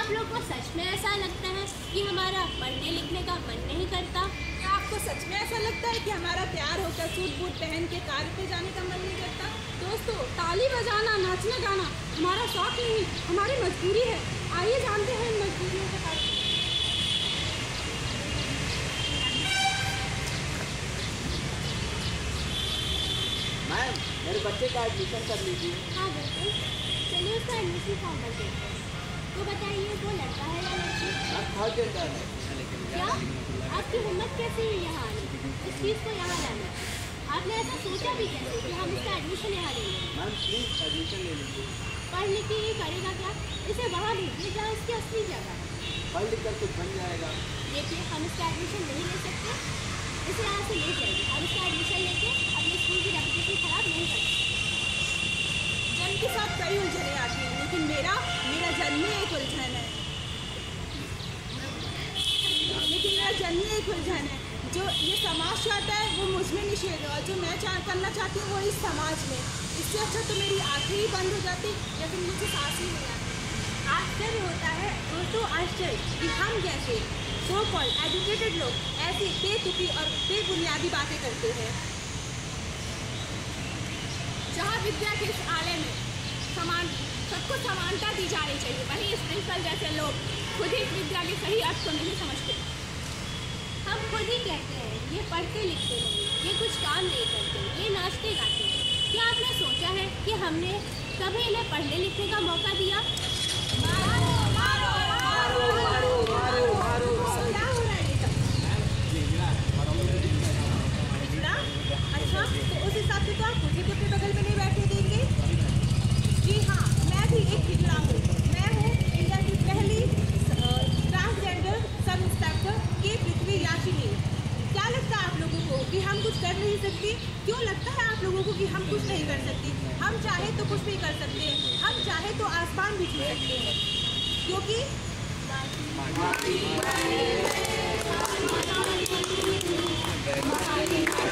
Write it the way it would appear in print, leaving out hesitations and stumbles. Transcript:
आप लोग को सच में ऐसा लगता है कि हमारा पढ़ने लिखने का मन नहीं करता? क्या आपको सच में ऐसा लगता है कि हमारा तैयार होकर सूट बूट पहन के कार्य पे जाने का मन नहीं करता? दोस्तों, ताली बजाना, नाचना गाना हमारा शौक नहीं, हमारी मजबूरी है। आइए जानते हैं इन मजबूरियों के बारे में। मैम, मेरे बच्चे का एडमिशन कर लीजिए। हाँ बिल्कुल, चलिए उसका एडमिशन फॉर्म भर देते हैं। तो बताइए वो लड़का है या लड़की? थर्ड जेंडर है। क्या आपकी हिम्मत कैसे हुई यहाँ आने, इस चीज़ को यहाँ लाने? आपने ऐसा सोचा भी कैसे कि हम इसका एडमिशन यहाँ ले लें? मैम प्लीज़ एडमिशन ले लीजिए। पढ़ लिख के ये करेगा क्या? इसे वहाँ भेजिए जहाँ इसकी असली जगह है। पढ़ लिख कर कुछ बन जाएगा। देखिए, हम इसका एडमिशन नहीं ले सकते, इसे यहाँ से ले जाइए। हम इसका एडमिशन लेके अपने स्कूल की रेपुटेशन खराब नहीं कर सकते। जन्म के साथ कई उलझने आती हैं, लेकिन मेरा जन्म ही एक उलझन है। जो ये समाज चाहता है वो मुझ में निषेध है, और जो मैं करना चाहती हूँ वो इस समाज में। इससे अच्छा तो मेरी आँखें ही बंद हो जाती या फिर मुझे सांस ही नहीं आती। आश्चर्य होता है दोस्तों, आश्चर्य कि हम जैसे सो कॉल्ड एजुकेटेड लोग ऐसी बेतुकी और बेबुनियादी बातें करते हैं। जहाँ विद्या के इस आलय में सबको समानता दी जानी चाहिए, वहीं इस प्रिंसिपल जैसे लोग खुद ही विद्या के सही अर्थ को नहीं समझते। हम खुद ही कहते हैं ये पढ़ते लिखते नहीं, ये कुछ काम नहीं करते, ये नाचते गाते हैं। क्या आपने सोचा है कि हमने कभी इन्हें पढ़ने लिखने का मौका दिया? मारो मारो मारो मारो मारो मारो। क्या हो रहा है बेटा? अच्छा, तो उस हिसाब से तो आप मुझे भी अपने बगल में नहीं बैठने देंगे? जी हाँ, मैं भी एक हिजड़ा हूँ। मैं हूँ इंडिया की पहली ट्रांसजेंडर सब इंस्पेक्टर के पृथ्वी याचिनी। क्या लगता है आप लोगों को कि हम कुछ कर नहीं सकती? क्यों लगता है आप लोगों को कि हम कुछ नहीं कर सकती? हम चाहे तो कुछ भी कर सकते हैं, हम चाहे तो आसमान भी छू सकते हैं, क्योंकि माटी